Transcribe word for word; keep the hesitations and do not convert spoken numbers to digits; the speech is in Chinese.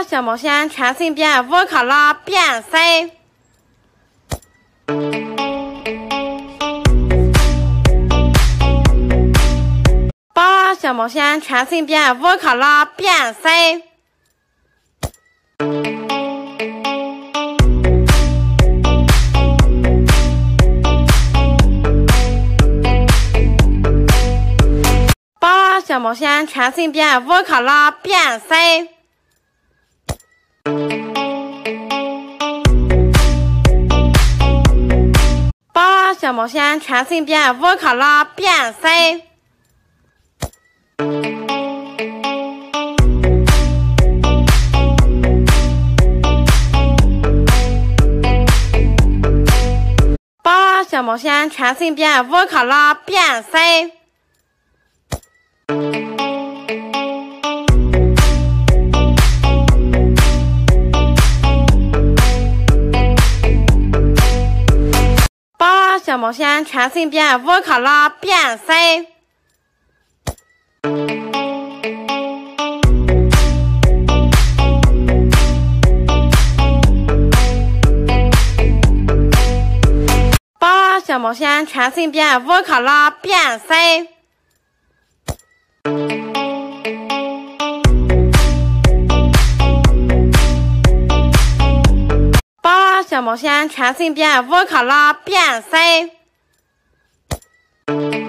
小毛线全身变乌克拉变身。八小毛线全身变乌克拉变身。八小毛线全身变乌克拉变身。八小毛线全身变乌克拉变身。八小毛线全身变乌克拉变身。八小毛线全身变乌克拉变身。八小毛线全身变乌克拉变身。八小毛线全身变乌克拉变身。